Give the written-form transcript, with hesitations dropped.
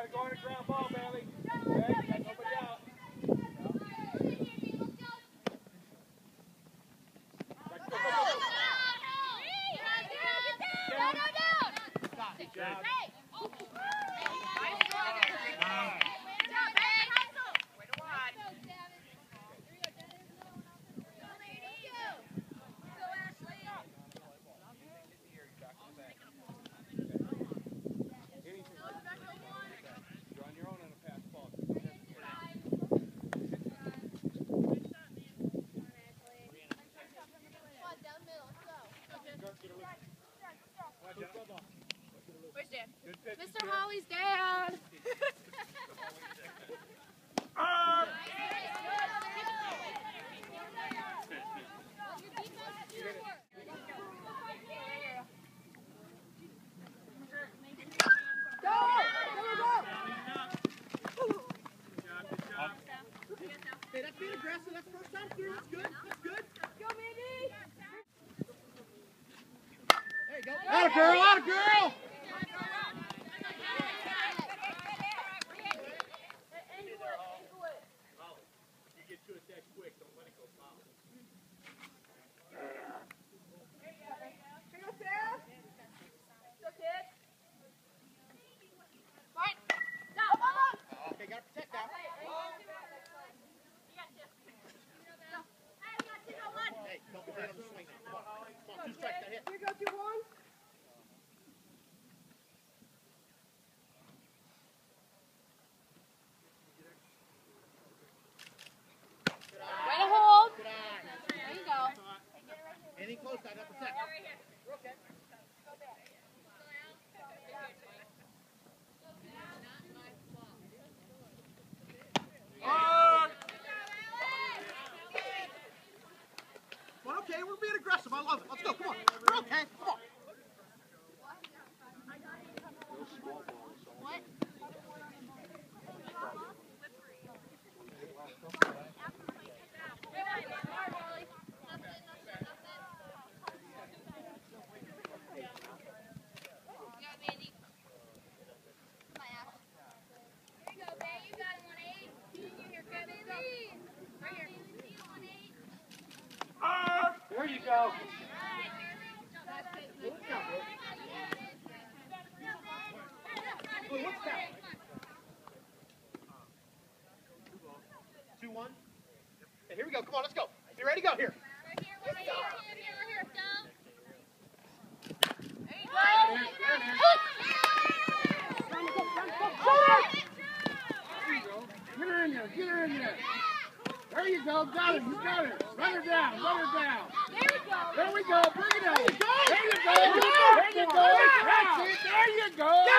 Gotta go on a ground ball, Bailey. Okay, got nobody out. Mr. Holly's down. Hey, that's being aggressive. That's first time through. That's good. That's good. Go, baby. There you go. Out of girl, out of girl. Okay, got to protect now. Hey, don't be dead on the swing now. Come on. Come on, 2 strikes, that hit. Here goes your one. Way to hold. Good eye. There you go. Anything close, I got to protect. You're okay. Well, okay, we're being aggressive. I love it. Let's go. Come on. We're okay. Come on. What? There you go. What's that? 2-1. Okay, here we go. Come on, let's go. You ready to go? Here. Get her in there, get her in there. There you go, got it, you got it. Run her down, run her down. There we go. There we go, bring it on. There you go. There you go. There you go. That's it, there you go.